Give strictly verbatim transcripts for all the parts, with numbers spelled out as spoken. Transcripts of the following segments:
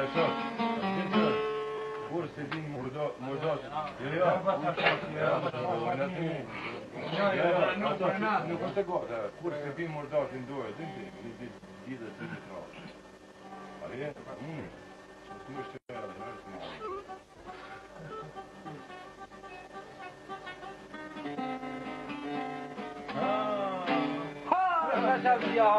Yaşar. Bursa din murda murda. Ya ya. Ya ya. Nu kunde gå där. Bursa din murda din då. Det inte det det det det bra. Ja det. Mm. Så måste jag göra det här. Yaşar bir ya.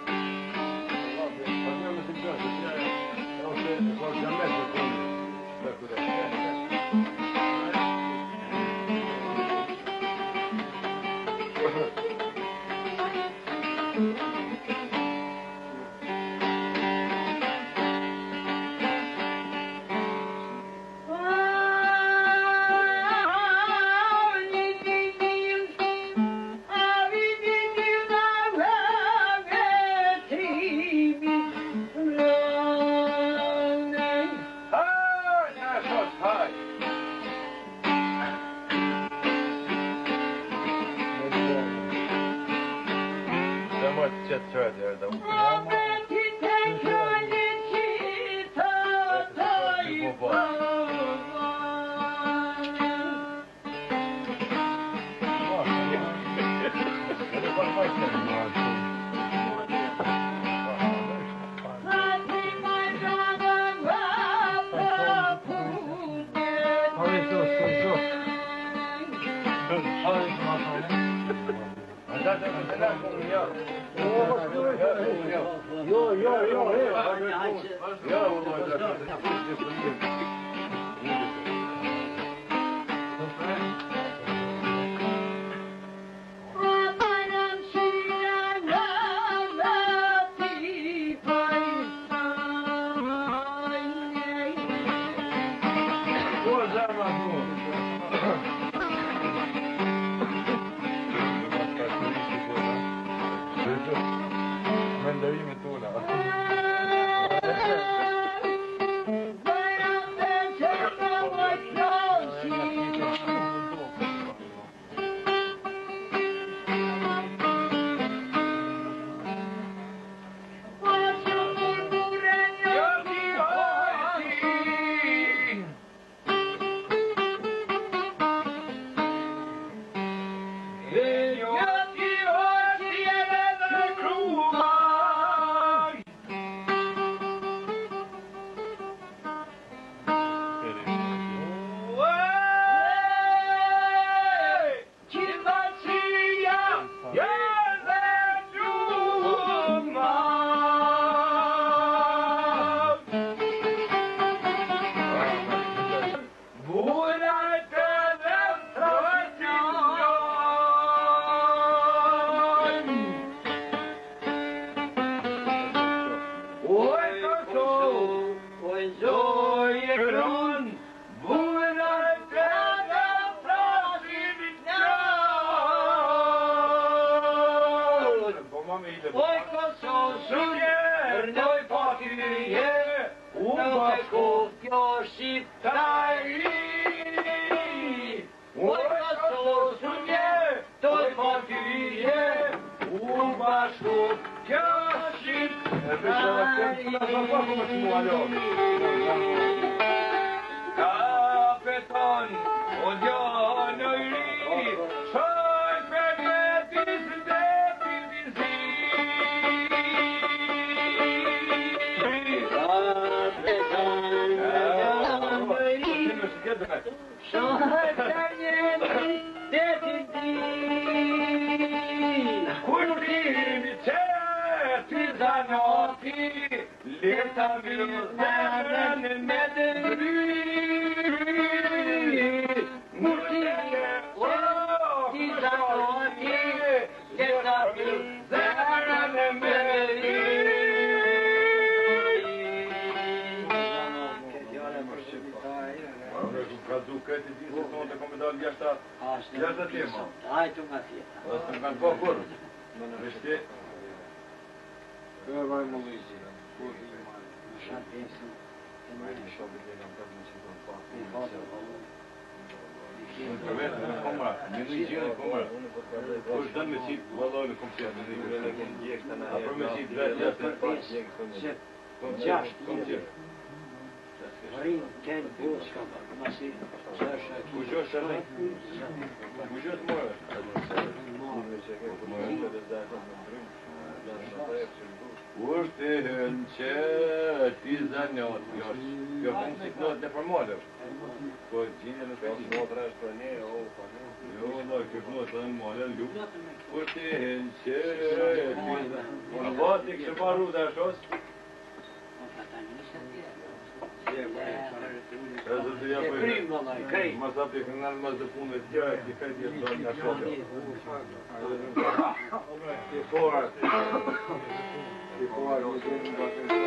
Yo yo yo. Rin ten båtskap, man ser Sasha. Uđoš sa ne? Uđoš moraš. Urte që ti zanjot, jo, jo kom si knot në përmodesh. Po gjinje në për një. Knot rrështë për një, o, për një. Jo, no, kjo knot për në model, lup. Urte që ti zanjot. A po, ti kështë paru të ashos? Edhe të ja për mas api këngan mas dhe punë të tja, ki fetjes do nga shote. Ki fora. Ki fora, në të në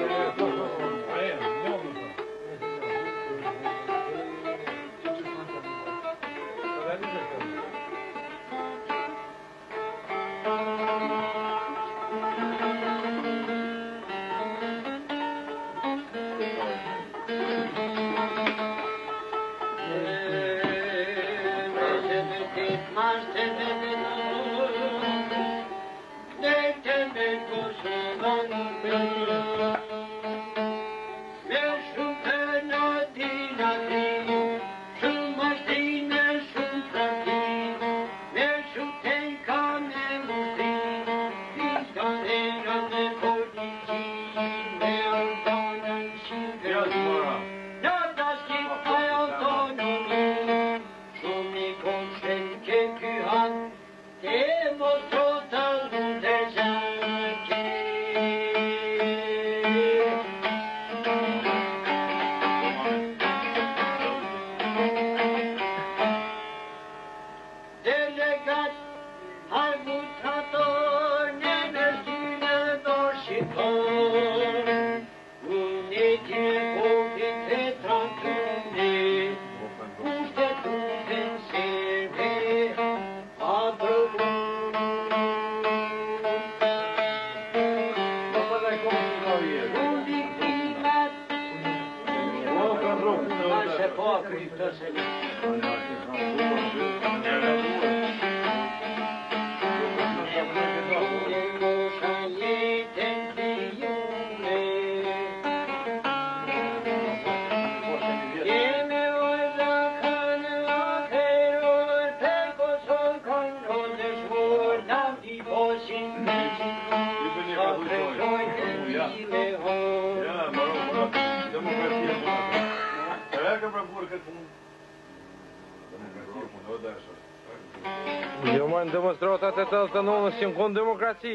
Jo më në demonstratat e të të nënës që më konë demokraci.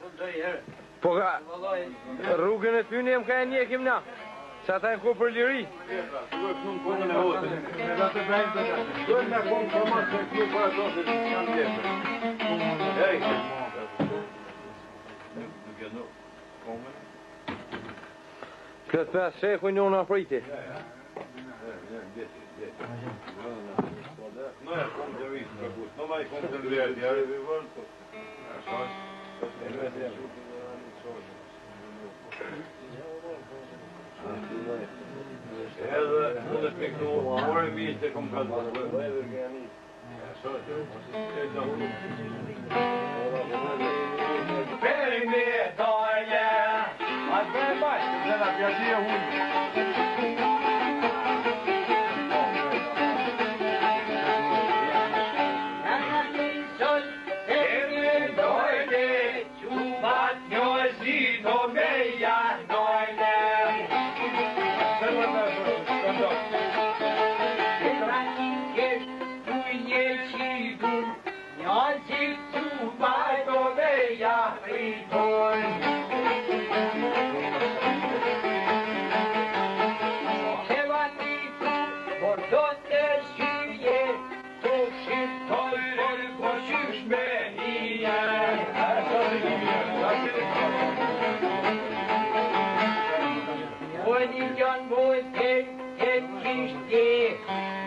Po ka rrugën e ty një më ka e njekim na. Që ata e ko për liri. Këtë pas shekhu një në apriti. No ja kom të rrisë për kusë, no ma i kom të lërë, ja e vivën të. Edhe mund është me këtu, orë mi që kom ka të përë. Peri me dojë, a të bërë bashkë, dhe nga pjashia unë. When you done boy, ten, ten, kiss,